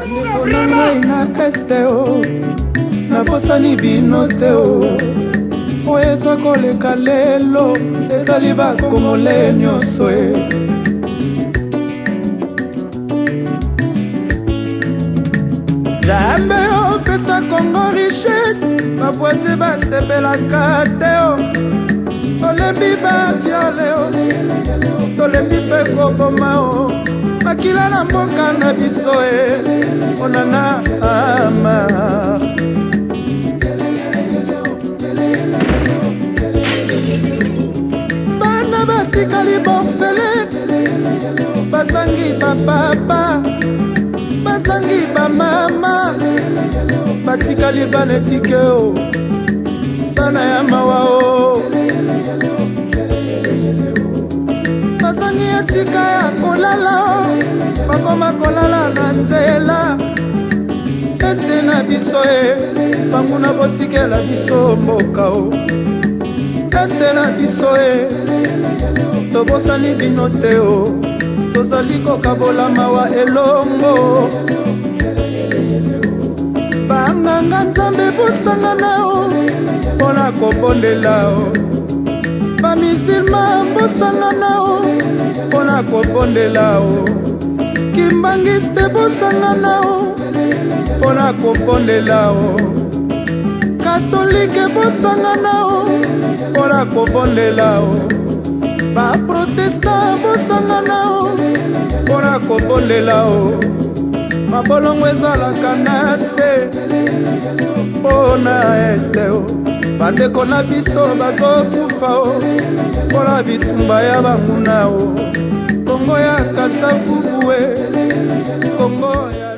na ngai na este o nabosani bino te o oyo eza koleka lelo etali bakongole nyonso e Nzambe opesa Kongo richesse bapwasi basepelaka te o tolembi baviole o tolembi mpe koboma o makila na mboka na biso e onana ama bana batikali bofele basangi bapapa basangi bamama batikali banetike o bana ya mawa o basangi esika ya kolala o bakoma kolala na nzela este na biso e banguna botikela biso mboka o este na biso e tobosani bino te o tozali kokabola mawa elongo banganga nzambe bosangana o mpona kobondela o bamisilma bosangana o mpona kobondela o kimbangiste bosangana o mpona kobondela o katolike bosangana o mpona kobondela o baprotestant bosangana o mpona kobondela o mabolongo ezalaka na se mpona este o bandeko na biso bazokufa o mpona bitumba ya banguna o kongo ya kasavubu e kongo ya